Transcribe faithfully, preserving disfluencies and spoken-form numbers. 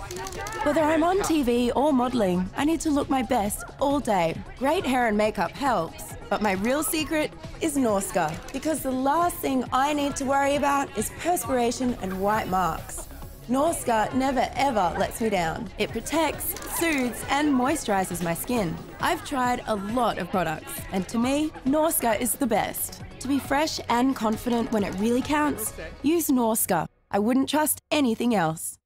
Whether I'm on T V or modelling, I need to look my best all day. Great hair and makeup helps, but my real secret is Norsca, because the last thing I need to worry about is perspiration and white marks. Norsca never ever lets me down. It protects, soothes and moisturises my skin. I've tried a lot of products, and to me, Norsca is the best. To be fresh and confident when it really counts, use Norsca. I wouldn't trust anything else.